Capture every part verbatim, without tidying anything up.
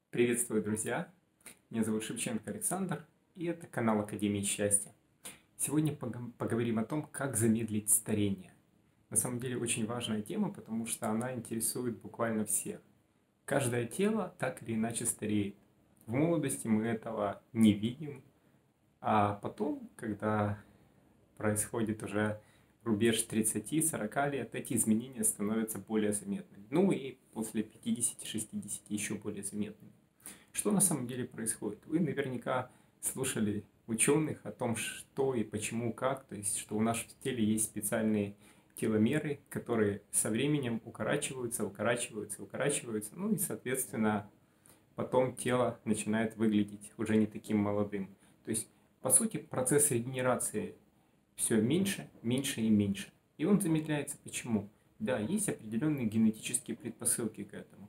Приветствую, друзья! Меня зовут Шевченко Александр, и это канал Академии Счастья. Сегодня погом- поговорим о том, как замедлить старение. На самом деле очень важная тема, потому что она интересует буквально всех. Каждое тело так или иначе стареет. В молодости мы этого не видим, а потом, когда происходит уже рубеж тридцати-сорока лет, эти изменения становятся более заметными. Ну и после пятидесяти-шестидесяти еще более заметными. Что на самом деле происходит? Вы наверняка слушали ученых о том, что и почему, как, то есть, что у нас в теле есть специальные теломеры, которые со временем укорачиваются, укорачиваются, укорачиваются, ну и, соответственно, потом тело начинает выглядеть уже не таким молодым. То есть, по сути, процесс регенерации все меньше, меньше и меньше. И он замедляется почему? Да, есть определенные генетические предпосылки к этому.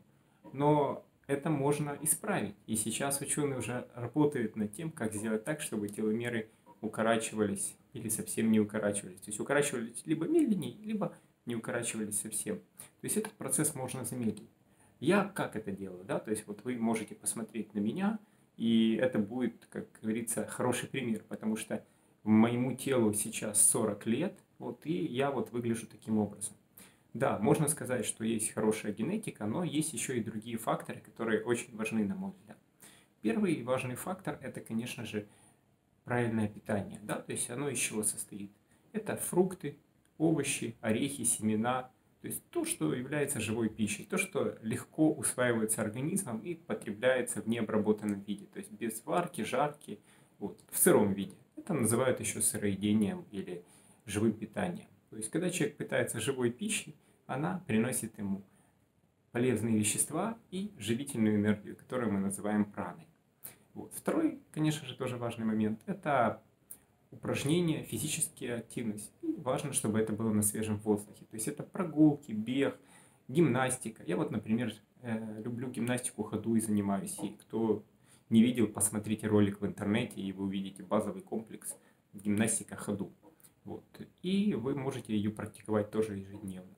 Но это можно исправить. И сейчас ученые уже работают над тем, как сделать так, чтобы теломеры укорачивались или совсем не укорачивались. То есть укорачивались либо медленнее, либо не укорачивались совсем. То есть этот процесс можно замедлить. Я как это делаю, да? То есть вот вы можете посмотреть на меня, и это будет, как говорится, хороший пример, потому что моему телу сейчас сорок лет, вот, и я вот выгляжу таким образом. Да, можно сказать, что есть хорошая генетика, но есть еще и другие факторы, которые очень важны, на мой взгляд. Первый важный фактор – это, конечно же, правильное питание. Да? То есть оно из чего состоит? Это фрукты, овощи, орехи, семена. То есть то, что является живой пищей, то, что легко усваивается организмом и потребляется в необработанном виде. То есть без варки, жарки, вот, в сыром виде. Это называют еще сыроедением или живым питанием. То есть когда человек питается живой пищей, она приносит ему полезные вещества и живительную энергию, которую мы называем праной. Вот. Второй, конечно же, тоже важный момент – это упражнения, физическая активность. И важно, чтобы это было на свежем воздухе. То есть это прогулки, бег, гимнастика. Я вот, например, люблю гимнастику, ходу и занимаюсь. И кто не видел, посмотрите ролик в интернете, и вы увидите базовый комплекс гимнастика ходу. Вот. И вы можете ее практиковать тоже ежедневно.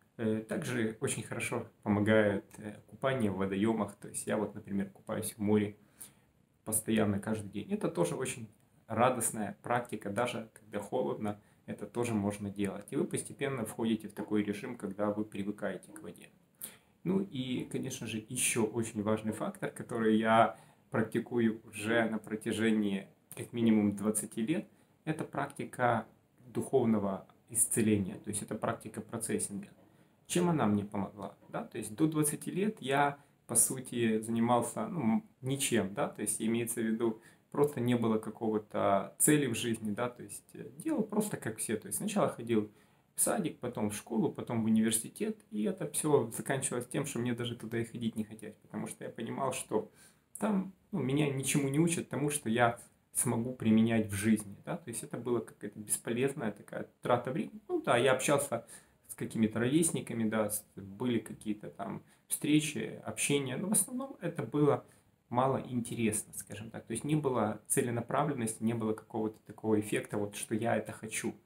Также очень хорошо помогает купание в водоемах. То есть я вот, например, купаюсь в море постоянно, каждый день. Это тоже очень радостная практика, даже когда холодно, это тоже можно делать. И вы постепенно входите в такой режим, когда вы привыкаете к воде. Ну и, конечно же, еще очень важный фактор, который я практикую уже на протяжении как минимум двадцати лет, это практика духовного исцеления, то есть это практика процессинга. Чем она мне помогла? Да? То есть до двадцати лет я, по сути, занимался ну, ничем, да, то есть имеется в виду, просто не было какого-то цели в жизни, да, то есть делал просто как все, то есть сначала ходил в садик, потом в школу, потом в университет, и это все заканчивалось тем, что мне даже туда и ходить не хотелось, потому что я понимал, что там ну, меня ничему не учат тому, что я смогу применять в жизни, да, то есть это была какая-то бесполезная такая трата времени. Ну да, я общался с какими-то ровесниками, да, были какие-то там встречи, общения, но в основном это было мало интересно, скажем так. То есть не было целенаправленности, не было какого-то такого эффекта, вот что я это хочу.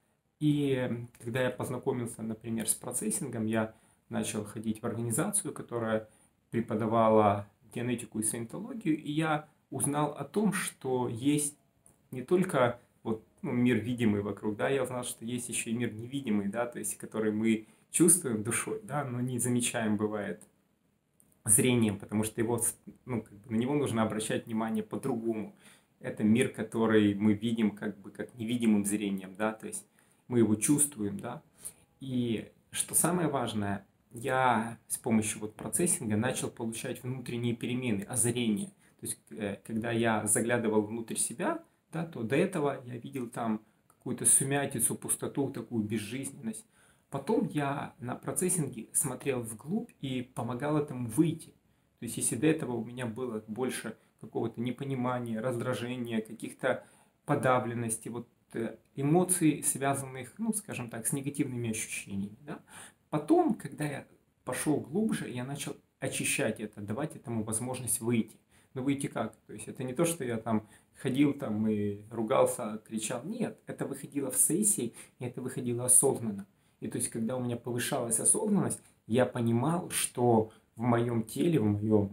И когда я познакомился, например, с процессингом, я начал ходить в организацию, которая преподавала генетику и саентологию, и я узнал о том, что есть не только вот, ну, мир видимый вокруг, да, я узнал, что есть еще и мир невидимый, да, то есть который мы чувствуем душой, да, но не замечаем, бывает, зрением, потому что его, ну, как бы на него нужно обращать внимание по-другому. Это мир, который мы видим как бы как невидимым зрением, да, то есть мы его чувствуем, да. И что самое важное, я с помощью вот процессинга начал получать внутренние перемены, озарения. То есть, когда я заглядывал внутрь себя, да, то до этого я видел там какую-то сумятицу, пустоту, такую безжизненность. Потом я на процессинге смотрел вглубь и помогал этому выйти. То есть, если до этого у меня было больше какого-то непонимания, раздражения, каких-то подавленности, вот эмоций, связанных, ну, скажем так, с негативными ощущениями. Да? Потом, когда я пошел глубже, я начал очищать это, давать этому возможность выйти. Но выйти как? То есть это не то, что я там ходил там и ругался, кричал. Нет, это выходило в сессии, и это выходило осознанно. И то есть, когда у меня повышалась осознанность, я понимал, что в моем теле, в моем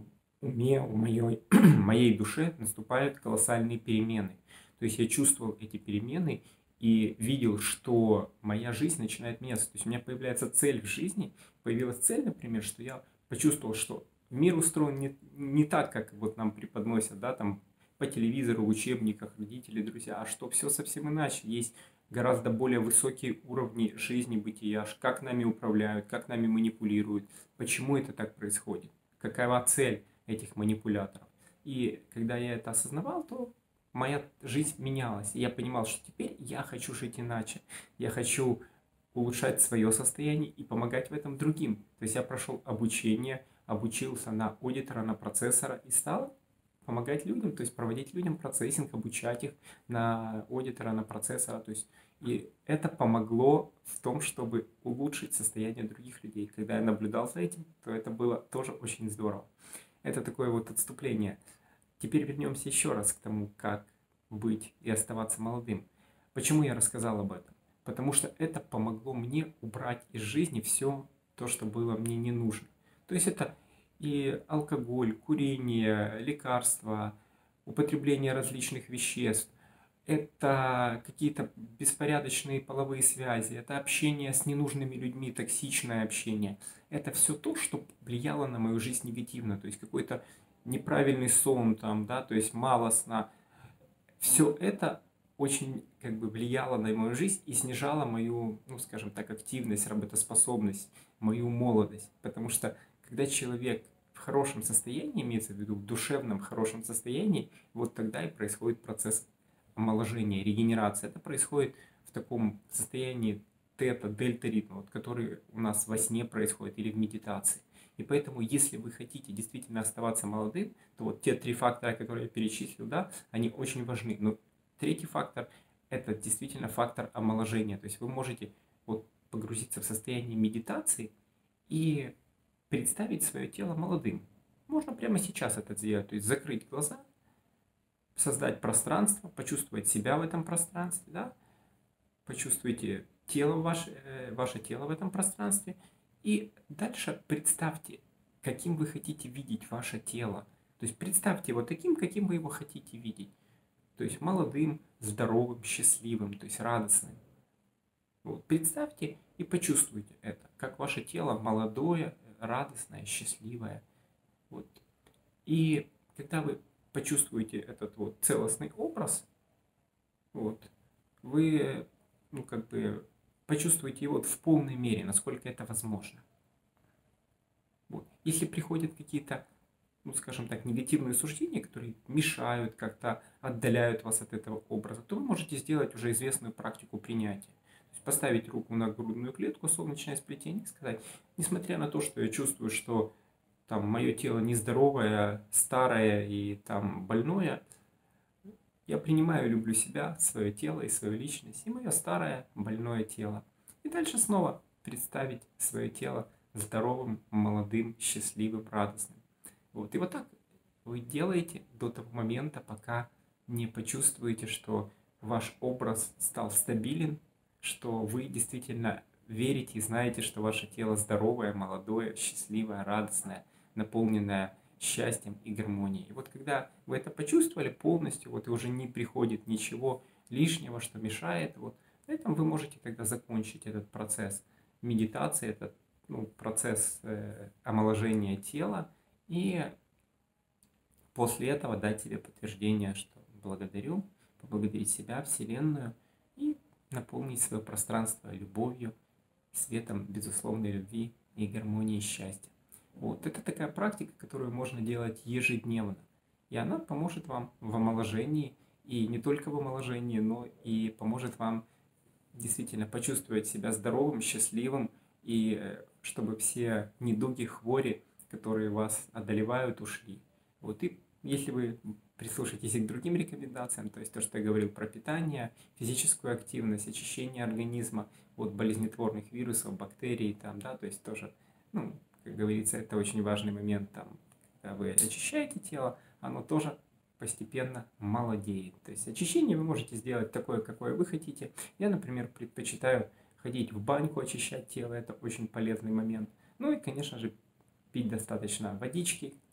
уме, в моей, моей душе наступают колоссальные перемены. То есть я чувствовал эти перемены и видел, что моя жизнь начинает меняться. То есть у меня появляется цель в жизни. Появилась цель, например, что я почувствовал, что мир устроен не, не так, как вот нам преподносят, да, там по телевизору, в учебниках, родители, друзья, а что все совсем иначе. Есть гораздо более высокие уровни жизни, бытия, как нами управляют, как нами манипулируют, почему это так происходит, какова цель этих манипуляторов. И когда я это осознавал, то моя жизнь менялась. И я понимал, что теперь я хочу жить иначе. Я хочу улучшать свое состояние и помогать в этом другим. То есть я прошел обучение, обучился на аудитора, на процессора и стал помогать людям, то есть проводить людям процессинг, обучать их на аудитора, на процессора. То есть и это помогло в том, чтобы улучшить состояние других людей. Когда я наблюдал за этим, то это было тоже очень здорово. Это такое вот отступление. Теперь вернемся еще раз к тому, как быть и оставаться молодым. Почему я рассказал об этом? Потому что это помогло мне убрать из жизни все то, что было мне не нужно. То есть это и алкоголь, курение, лекарства, употребление различных веществ, это какие-то беспорядочные половые связи, это общение с ненужными людьми, токсичное общение. Это все то, что влияло на мою жизнь негативно, то есть какой-то неправильный сон, там, да, то есть мало сна. Все это очень как бы влияло на мою жизнь и снижало мою, ну, скажем так, активность, работоспособность, мою молодость. Потому что когда человек в хорошем состоянии, имеется в виду в душевном хорошем состоянии, вот тогда и происходит процесс омоложения, регенерации. Это происходит в таком состоянии тета, дельта ритма, вот, который у нас во сне происходит или в медитации. И поэтому, если вы хотите действительно оставаться молодым, то вот те три фактора, которые я перечислил, да, они очень важны. Но третий фактор – это действительно фактор омоложения. То есть вы можете вот погрузиться в состояние медитации и представить свое тело молодым. Можно прямо сейчас это сделать, то есть закрыть глаза, создать пространство, почувствовать себя в этом пространстве, да, почувствуйте тело ваше, э, ваше тело в этом пространстве. И дальше представьте, каким вы хотите видеть ваше тело. То есть представьте его таким, каким вы его хотите видеть. То есть молодым, здоровым, счастливым, то есть радостным. Вот. Представьте и почувствуйте это, как ваше тело молодое, радостное, счастливое. Вот. И когда вы почувствуете этот вот целостный образ, вот, вы, ну, как бы почувствуйте его в полной мере, насколько это возможно. Вот. Если приходят какие-то, ну, скажем так, негативные суждения, которые мешают, как-то отдаляют вас от этого образа, то вы можете сделать уже известную практику принятия. То есть поставить руку на грудную клетку, солнечное сплетение, и сказать, несмотря на то, что я чувствую, что там мое тело нездоровое, старое и там больное, я принимаю и люблю себя, свое тело и свою личность, и мое старое больное тело. И дальше снова представить свое тело здоровым, молодым, счастливым, радостным. Вот. И вот так вы делаете до того момента, пока не почувствуете, что ваш образ стал стабилен, что вы действительно верите и знаете, что ваше тело здоровое, молодое, счастливое, радостное, наполненное счастьем и гармонией. И вот когда вы это почувствовали полностью, вот и уже не приходит ничего лишнего, что мешает, вот на этом вы можете тогда закончить этот процесс медитации, этот, ну, процесс э, омоложения тела, и после этого дать себе подтверждение, что благодарю, поблагодарить себя, Вселенную, и наполнить свое пространство любовью, светом безусловной любви и гармонии и счастья. Вот. Это такая практика, которую можно делать ежедневно. И она поможет вам в омоложении, и не только в омоложении, но и поможет вам действительно почувствовать себя здоровым, счастливым, и чтобы все недуги, хвори, которые вас одолевают, ушли. Вот. И если вы прислушаетесь и к другим рекомендациям, то есть то, что я говорил про питание, физическую активность, очищение организма от болезнетворных вирусов, бактерий, там, да, то есть тоже, ну, как говорится, это очень важный момент, там, когда вы очищаете тело, оно тоже постепенно молодеет. То есть очищение вы можете сделать такое, какое вы хотите. Я, например, предпочитаю ходить в баньку, очищать тело, это очень полезный момент. Ну и, конечно же, пить достаточно водички,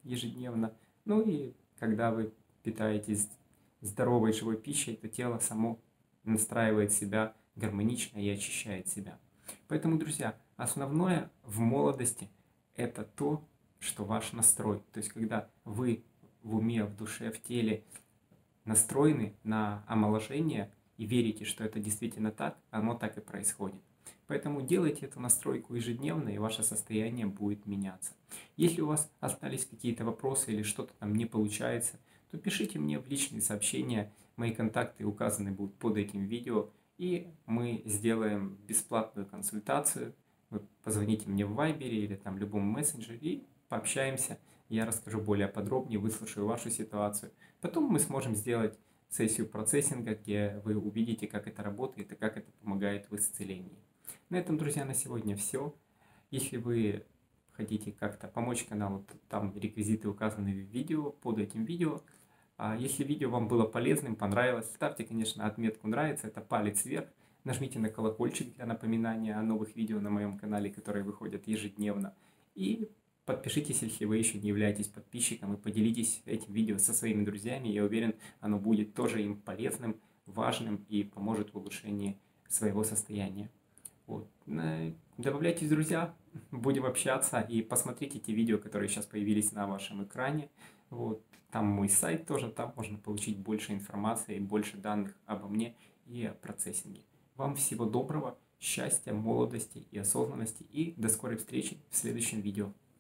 ежедневно. Ну и когда вы питаетесь здоровой живой пищей, то тело само настраивает себя гармонично и очищает себя. Поэтому, друзья, основное в молодости – это то, что ваш настрой. То есть, когда вы в уме, в душе, в теле настроены на омоложение и верите, что это действительно так, оно так и происходит. Поэтому делайте эту настройку ежедневно, и ваше состояние будет меняться. Если у вас остались какие-то вопросы или что-то там не получается, то пишите мне в личные сообщения. Мои контакты указаны будут под этим видео, и мы сделаем бесплатную консультацию. Вы позвоните мне в Вайбере или там любом мессенджере и пообщаемся. Я расскажу более подробнее, выслушаю вашу ситуацию. Потом мы сможем сделать сессию процессинга, где вы увидите, как это работает и как это помогает в исцелении. На этом, друзья, на сегодня все. Если вы хотите как-то помочь каналу, то там реквизиты указаны в видео, под этим видео. А если видео вам было полезным, понравилось, ставьте, конечно, отметку «Нравится», это палец вверх. Нажмите на колокольчик для напоминания о новых видео на моем канале, которые выходят ежедневно. И подпишитесь, если вы еще не являетесь подписчиком, и поделитесь этим видео со своими друзьями. Я уверен, оно будет тоже им полезным, важным и поможет в улучшении своего состояния. Вот. Добавляйтесь, друзья, будем общаться, и посмотрите те видео, которые сейчас появились на вашем экране. Вот. Там мой сайт тоже, там можно получить больше информации, больше данных обо мне и о процессинге. Вам всего доброго, счастья, молодости и осознанности, и до скорой встречи в следующем видео.